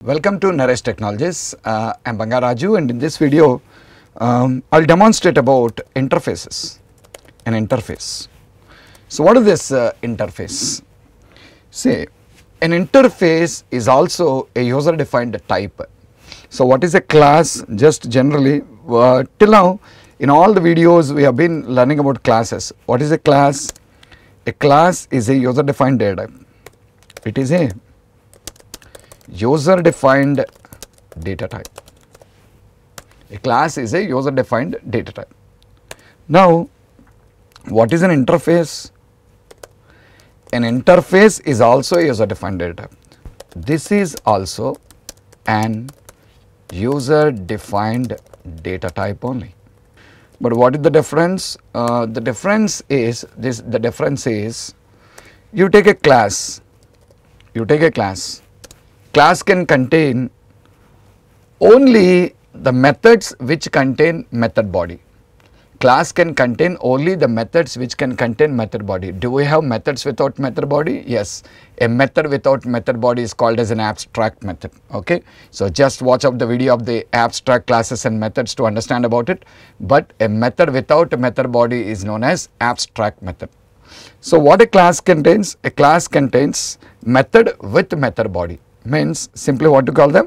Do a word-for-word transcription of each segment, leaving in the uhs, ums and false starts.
Welcome to Naresh Technologies. Uh, I am Bangaraju, and in this video um, I will demonstrate about interfaces, an interface. So what is this uh, interface? See, an interface is also a user defined type. So what is a class? Just generally uh, till now in all the videos we have been learning about classes. What is a class? A class is a user defined data type. It is a user defined data type. A class is a user defined data type. Now what is an interface? An interface is also a user defined data type. This is also an user defined data type only. But what is the difference? Uh, the difference is this, the difference is you take a class, you take a class. Class can contain only the methods which contain method body. Class can contain only the methods which can contain method body. Do we have methods without method body? Yes. A method without method body is called as an abstract method. Okay. So just watch up the video of the abstract classes and methods to understand about it. But a method without a method body is known as abstract method. So what a class contains? A class contains method with method body. Means simply what to call them?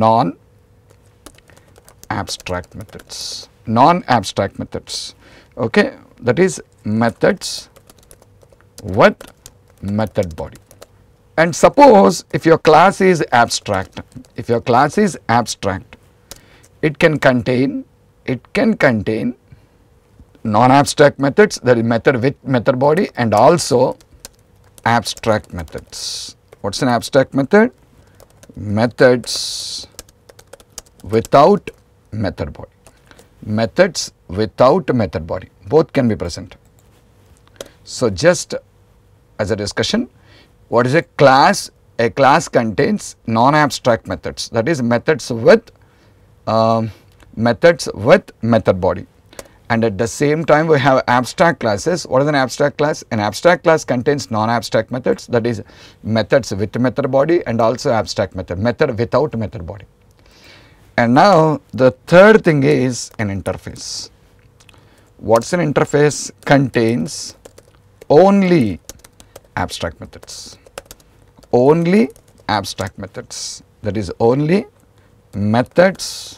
Non-abstract methods. Non-abstract methods. Okay, that is methods with method body. And suppose if your class is abstract, if your class is abstract, it can contain, it can contain non-abstract methods, that is method with method body, and also abstract methods. What's an abstract method? Methods without method body. Methods without method body, both can be present. So just as a discussion, what is a class? A class contains non-abstract methods, that is methods with um, methods with method body. And at the same time we have abstract classes. What is an abstract class? An abstract class contains non-abstract methods, that is methods with method body, and also abstract method, method without method body. And now the third thing is an interface. What's an interface? Contains only abstract methods, only abstract methods, that is only methods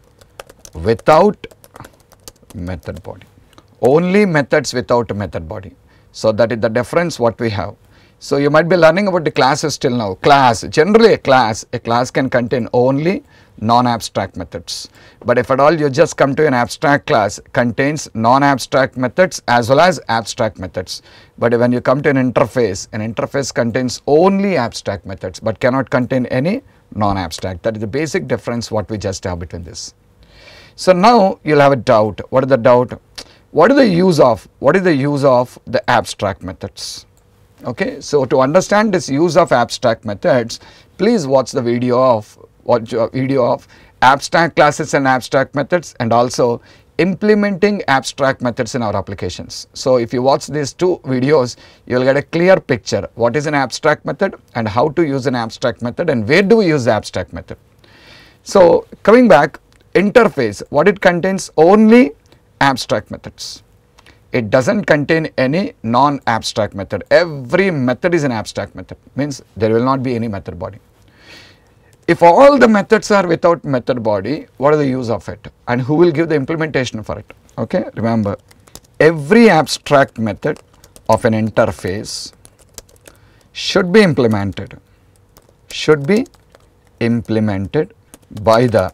without method body, only methods without method body. So that is the difference what we have. So you might be learning about the classes till now. Class, generally a class, a class can contain only non-abstract methods. But if at all you just come to an abstract class, contains non-abstract methods as well as abstract methods. But when you come to an interface, an interface contains only abstract methods but cannot contain any non-abstract. That is the basic difference what we just have between this. So now you will have a doubt. What is the doubt? What is the use of, what is the use of the abstract methods? Okay, so to understand this use of abstract methods, please watch the video of watch a video of abstract classes and abstract methods, and also implementing abstract methods in our applications. So if you watch these two videos, you will get a clear picture what is an abstract method and how to use an abstract method and where do we use the abstract method. So coming back, interface, what it contains? Only abstract methods. It does not contain any non-abstract method. Every method is an abstract method, means there will not be any method body. If all the methods are without method body, what is the use of it and who will give the implementation for it? Okay, remember, every abstract method of an interface should be implemented, should be implemented by the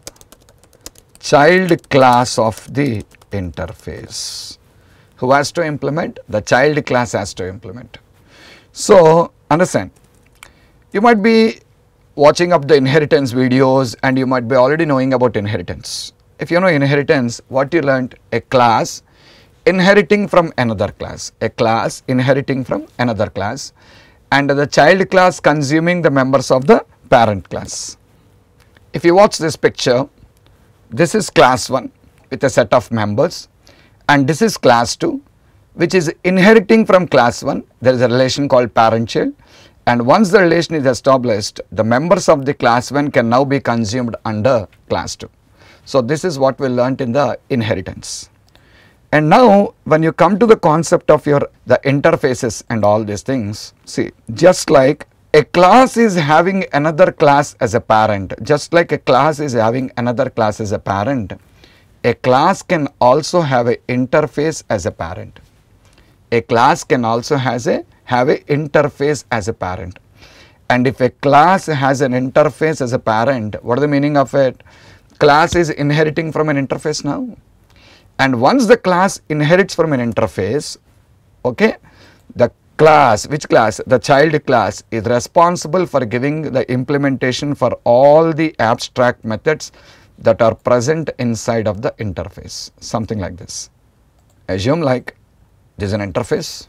child class of the interface. Who has to implement? The child class has to implement. So understand, you might be watching up the inheritance videos and you might be already knowing about inheritance. If you know inheritance, what you learned? A class inheriting from another class, a class inheriting from another class, and the child class consuming the members of the parent class. If you watch this picture, this is class one with a set of members, and this is class two which is inheriting from class one. There is a relation called parent child, And once the relation is established, the members of the class one can now be consumed under class two. So this is what we learnt in the inheritance. And now when you come to the concept of your the interfaces and all these things, see, just like a class is having another class as a parent, just like a class is having another class as a parent, a class can also have an interface as a parent. A class can also has a have a interface as a parent. And if a class has an interface as a parent, what is the meaning of it? Class is inheriting from an interface now. And once the class inherits from an interface, okay, the class, which class? The child class is responsible for giving the implementation for all the abstract methods that are present inside of the interface, something like this. Assume like this is an interface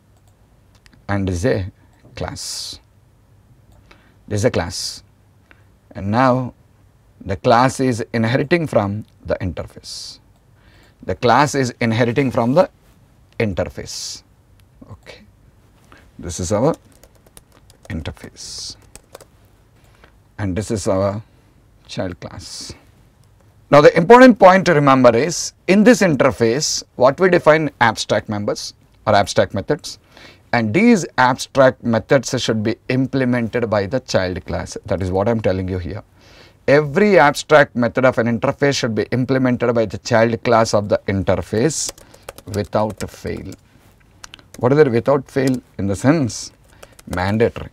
and this is a class. This is a class, and now the class is inheriting from the interface. The class is inheriting from the interface. Okay, this is our interface, and this is our child class. Now the important point to remember is, in this interface, what we define abstract members or abstract methods, and these abstract methods should be implemented by the child class. That is what I am telling you here. Every abstract method of an interface should be implemented by the child class of the interface without fail. What is it without fail? In the sense, mandatory.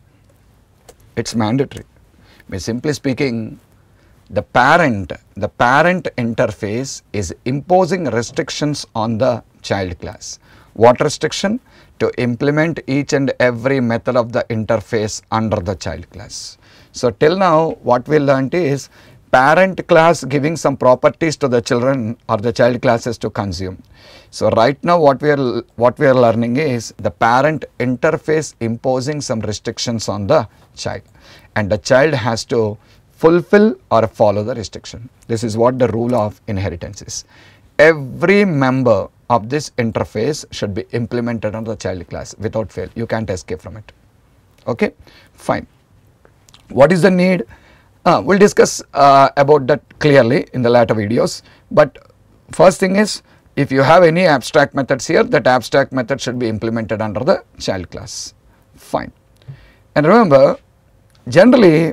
It's mandatory. By simply speaking, the parent, the parent interface is imposing restrictions on the child class. What restriction? To implement each and every method of the interface under the child class. So till now what we learnt is parent class giving some properties to the children or the child classes to consume. So right now what we are what we are learning is the parent interface imposing some restrictions on the child, and the child has to fulfill or follow the restriction. This is what the rule of inheritance is. Every member of this interface should be implemented on the child class without fail. You can't escape from it. Okay, fine. What is the need? Uh, we'll discuss uh, about that clearly in the later videos. But first thing is, if you have any abstract methods here, that abstract method should be implemented under the child class. Fine. And remember, generally,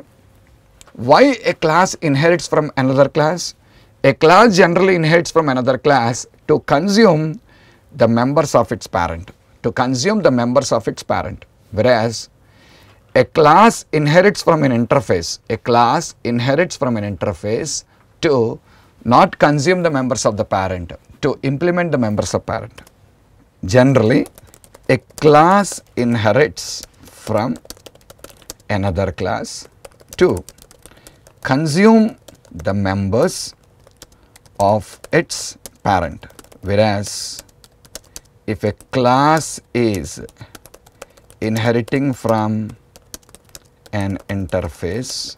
why a class inherits from another class? A class generally inherits from another class to consume the members of its parent, to consume the members of its parent. Whereas a class inherits from an interface, a class inherits from an interface to not consume the members of the parent, to implement the members of parent. Generally, a class inherits from another class to consume the members of its parent. Whereas if a class is inheriting from an interface,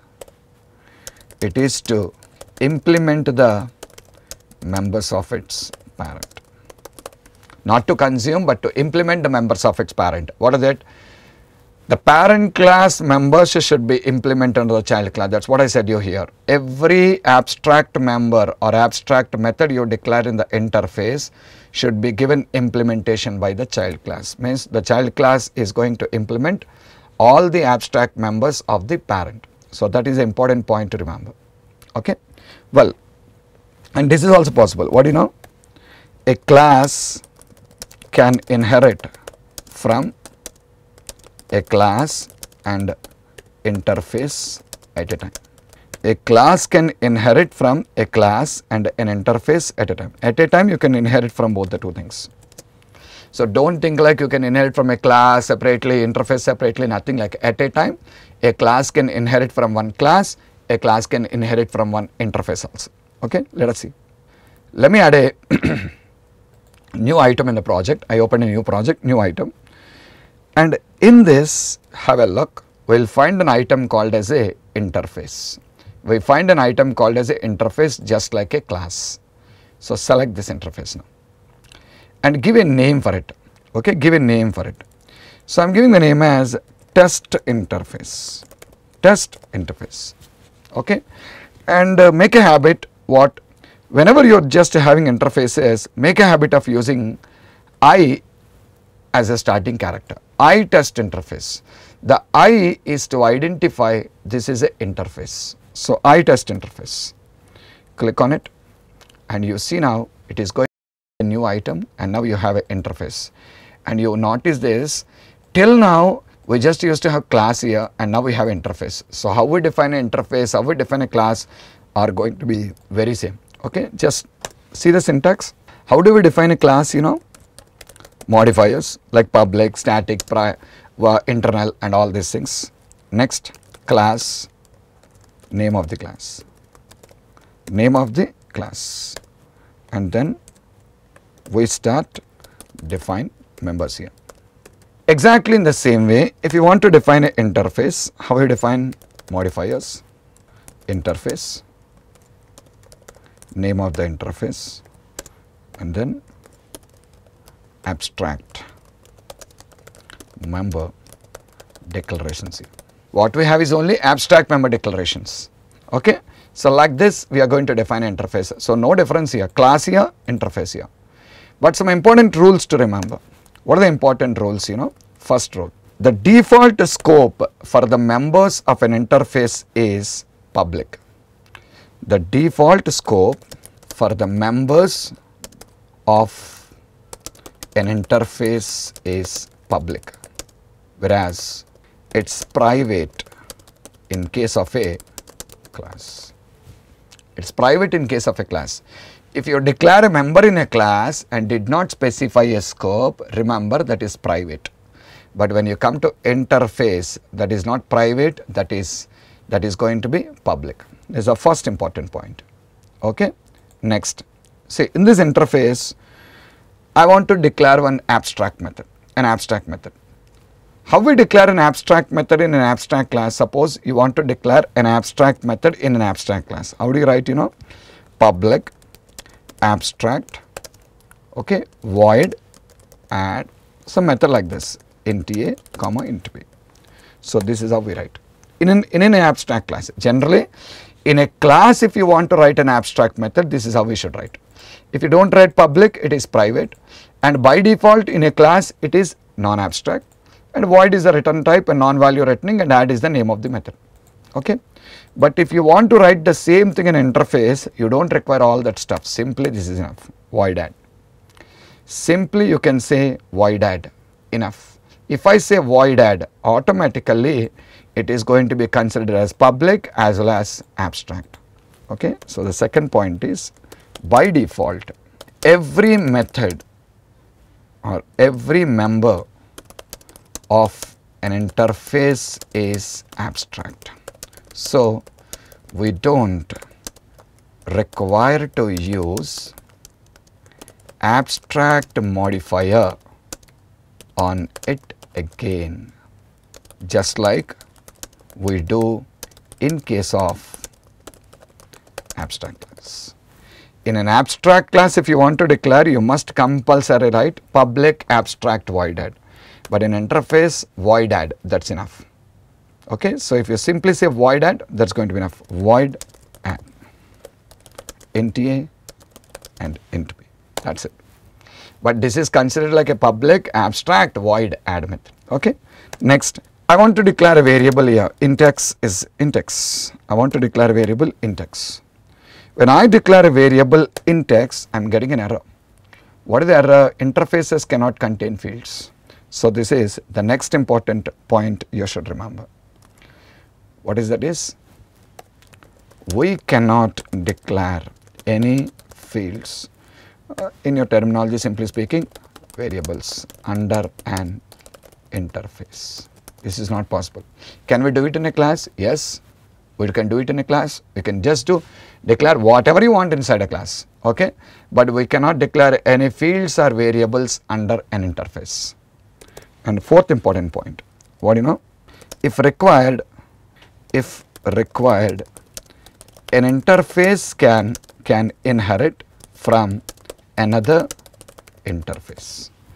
it is to implement the members of its parent. Not to consume, but to implement the members of its parent. What is it? The parent class members should be implemented under the child class. That's what I said you here. Every abstract member or abstract method you declare in the interface should be given implementation by the child class. Means the child class is going to implement all the abstract members of the parent. So that is an important point to remember. Okay. Well, and this is also possible. What do you know? A class can inherit from a class and interface at a time. A class can inherit from a class and an interface at a time. At a time you can inherit from both the two things. So don't think like you can inherit from a class separately, interface separately, nothing like. At a time, a class can inherit from one class, a class can inherit from one interface also. Okay, let us see. Let me add a new item in the project. I open a new project, new item. And in this, have a look, we will find an item called as a interface. We find an item called as a interface just like a class. So select this interface now and give a name for it. Okay, give a name for it. So I am giving the name as test interface, test interface, okay. And uh, make a habit what, whenever you are just having interfaces, make a habit of using I as a starting character, I test interface. The I is to identify this is a interface. So, I test interface, click on it and you see now it is going to a new item and now you have an interface. And you notice this, till now we just used to have class here and now we have interface. So, how we define an interface, how we define a class are going to be very same, okay. Just see the syntax. How do we define a class, you know? Modifiers like public, static, pri uh, internal and all these things. Next, class, name of the class, name of the class, and then we start define members here. Exactly in the same way, if you want to define an interface, how you define modifiers, interface, name of the interface, and then abstract member declarations here. What we have is only abstract member declarations, okay. So, like this we are going to define an interface. So, no difference here, class here, interface here. But some important rules to remember. What are the important rules, you know? First rule, the default scope for the members of an interface is public. The default scope for the members of an interface is public, whereas it is private in case of a class. It is private in case of a class. If you declare a member in a class and did not specify a scope, remember that is private. But when you come to interface, that is not private, that is that is going to be public. This is the first important point, okay. Next, see, in this interface I want to declare one abstract method, an abstract method. How we declare an abstract method in an abstract class? Suppose you want to declare an abstract method in an abstract class. How do you write, you know? Public abstract, okay, void add some method like this, int a comma int b. So, this is how we write in an in an abstract class. Generally in a class, if you want to write an abstract method, this is how we should write. If you don't write public, it is private, and by default in a class it is non-abstract, and void is the return type and non-value returning, and add is the name of the method, okay. But if you want to write the same thing in interface, you don't require all that stuff, simply this is enough, void add. Simply you can say void add, enough. If I say void add, automatically it is going to be considered as public as well as abstract, okay. So, the second point is, by default every method or every member of an interface is abstract. So, we don't require to use abstract modifier on it again, just like we do in case of abstract class. In an abstract class, if you want to declare, you must compulsory write public abstract void add, but in interface void add, that is enough, okay. So, if you simply say void add, that is going to be enough, void add int a and int b, that is it. But this is considered like a public abstract void add method, okay. Next, I want to declare a variable here, int x is int x, I want to declare a variable int x. When I declare a variable int x, I am getting an error. What is the error? Interfaces cannot contain fields. So, this is the next important point you should remember. What is that is? We cannot declare any fields, uh, in your terminology simply speaking, variables under an interface. This is not possible. Can we do it in a class? Yes, we can do it in a class. We can just do declare whatever you want inside a class, okay, but we cannot declare any fields or variables under an interface. And fourth important point, what you know, if required, if required, an interface can can inherit from another interface.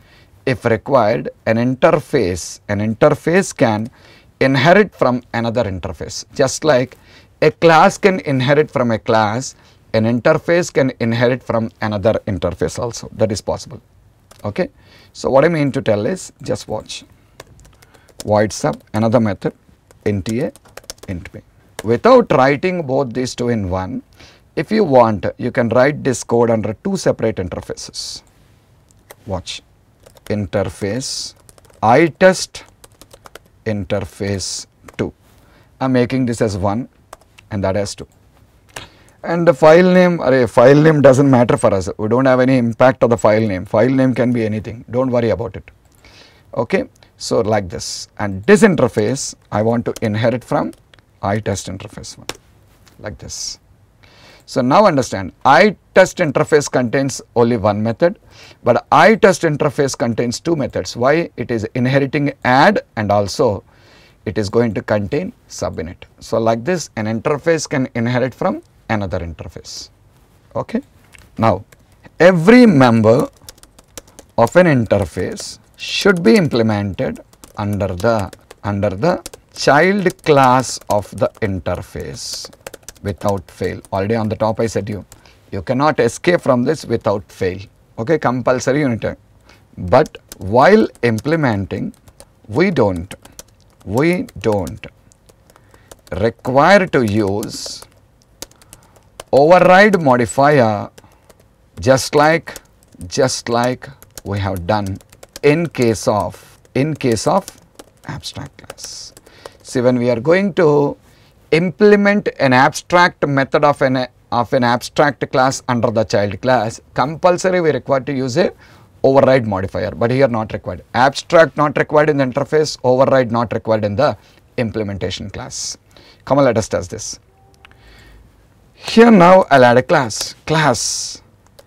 if required, an interface, an interface can inherit from another interface. Just like a class can inherit from a class, an interface can inherit from another interface also. That is possible. Okay. So what I mean to tell is, just watch. Void sub, another method, int a, int b. Without writing both these two in one, if you want, you can write this code under two separate interfaces. Watch. Interface itest interface two. I am making this as one and that as two. And the file name, array, file name doesn't matter for us. We don't have any impact of the file name. File name can be anything. Don't worry about it. Okay. So like this. And this interface I want to inherit from itest interface one. Like this. So now understand, itest interface contains only one method, but itest interface contains two methods. Why? It is inheriting add and also it is going to contain sub in it. So like this, an interface can inherit from another interface. Okay. Now every member of an interface should be implemented under the under the child class of the interface without fail. Already on the top I said you, you cannot escape from this without fail. Okay, compulsory unit. But while implementing, we don't, we don't require to use override modifier just like, just like we have done in case of, in case of abstract class. See, when we are going to implement an abstract method of an of an abstract class under the child class, compulsory we require to use a override modifier, but here not required. Abstract not required in the interface, override not required in the implementation class. Come on, let us test this. Here now I'll add a class, class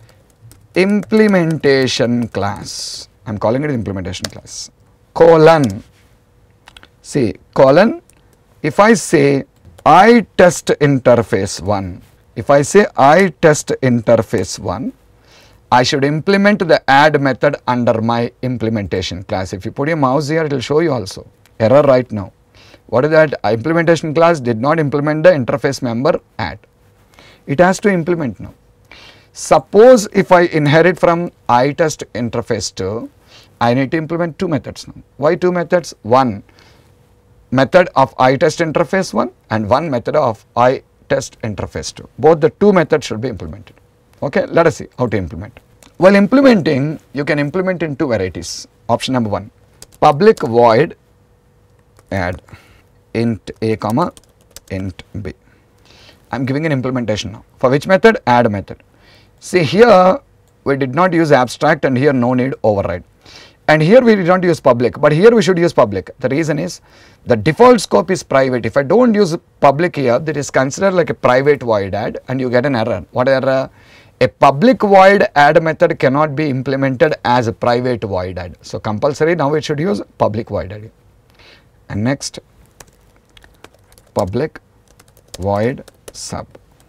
implementation class. I'm calling it implementation class, colon. See, colon, if I say itest interface one, if I say itest interface one, I should implement the add method under my implementation class. If you put your mouse here, it will show you also. Error right now. What is that? Implementation class did not implement the interface member add. It has to implement now. Suppose if I inherit from itest interface two, I need to implement two methods now. Why two methods? One method of itest interface one and one method of itest interface two. Both the two methods should be implemented. Okay, let us see how to implement. While implementing, you can implement in two varieties. Option number one, public void add int a comma int b. I am giving an implementation now. For which method? Add method. See, here we did not use abstract and here no need override. And here we did not use public, but here we should use public. The reason is the default scope is private. If I don't use public here, that is considered like a private void add and you get an error. What error? A public void add method cannot be implemented as a private void add. So compulsory now it should use public void add. And next, public void sub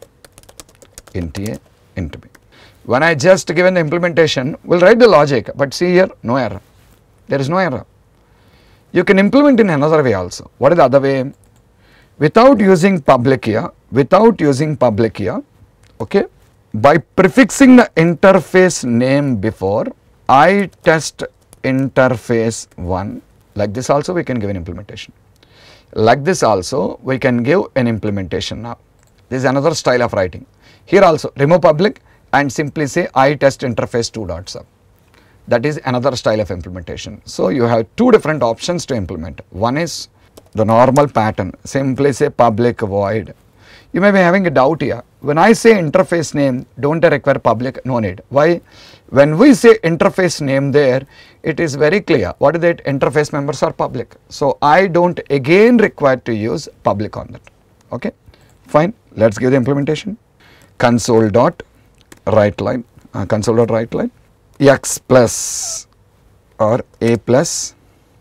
int a int b. When I just given the implementation, we'll write the logic, but see here, no error. There is no error. You can implement in another way also. What is the other way? Without using public here, without using public here, okay, by prefixing the interface name before itest interface one, like this also we can give an implementation. Like this also we can give an implementation now. This is another style of writing. Here also remove public and simply say itest interface two dot sub. That is another style of implementation. So you have two different options to implement. One is the normal pattern, simply say public void. You may be having a doubt here. When I say interface name, don't I require public? No need. Why? When we say interface name there, it is very clear. What is that? Interface members are public. So I don't again require to use public on that. Okay, fine. Let's give the implementation. Console dot write line, uh, console dot write line, x plus or a plus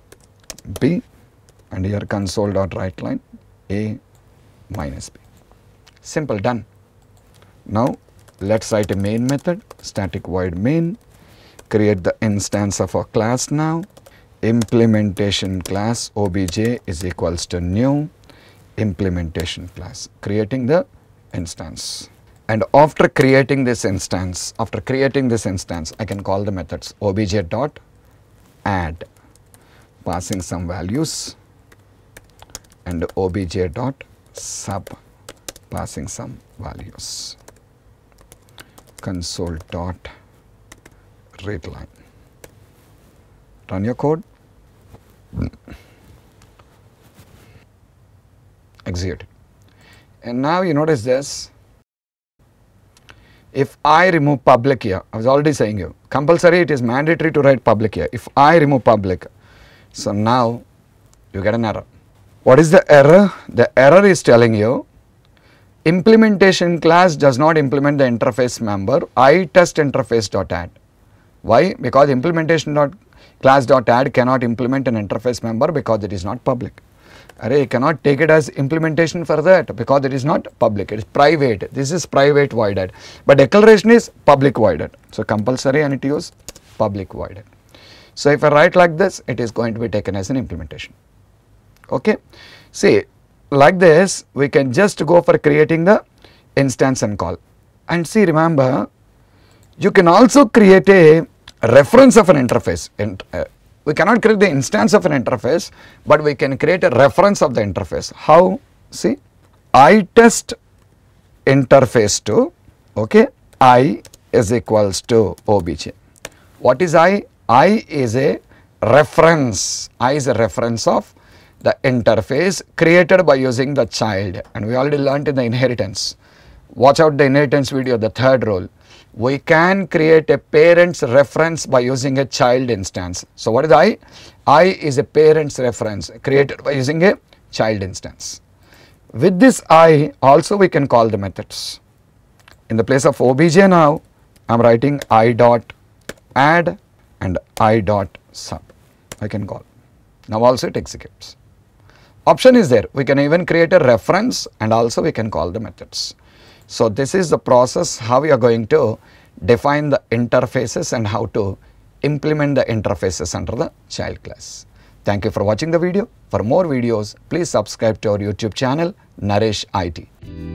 b, and here console dot write line a minus b. Simple, done. Now let's write a main method, static void main, create the instance of our class now. Implementation class obj is equals to new implementation class, creating the instance. And after creating this instance, after creating this instance, I can call the methods obj dot add, passing some values, and obj dot sub, passing some values. Console dot read line. Run your code. Execute. And now you notice this. If I remove public here, I was already saying you, compulsory, it is mandatory to write public here. If I remove public, so now you get an error. What is the error? The error is telling you implementation class does not implement the interface member iTestInterface.add. Why? Because implementation dot class dot add cannot implement an interface member because it is not public. Array, you cannot take it as implementation for that because it is not public, it is private. This is private voided, but declaration is public voided. So compulsory, I need to use public voided. So if I write like this, it is going to be taken as an implementation. Okay. See, like this, we can just go for creating the instance and call. And see, remember, you can also create a reference of an interface. And, uh, we cannot create the instance of an interface, but we can create a reference of the interface. How? See, iTest interface to, okay, I is equals to obj. What is I? I is a reference. I is a reference of the interface created by using the child, and we already learnt in the inheritance. Watch out the inheritance video, the third rule. We can create a parent's reference by using a child instance. So what is I? I is a parent's reference created by using a child instance. With this I also we can call the methods. In the place of obj now, I am writing I dot add and I dot sub. I can call. Now also it executes. Option is there. We can even create a reference and also we can call the methods. So this is the process how we are going to define the interfaces and how to implement the interfaces under the child class. Thank you for watching the video. For more videos, please subscribe to our YouTube channel, Naresh I T.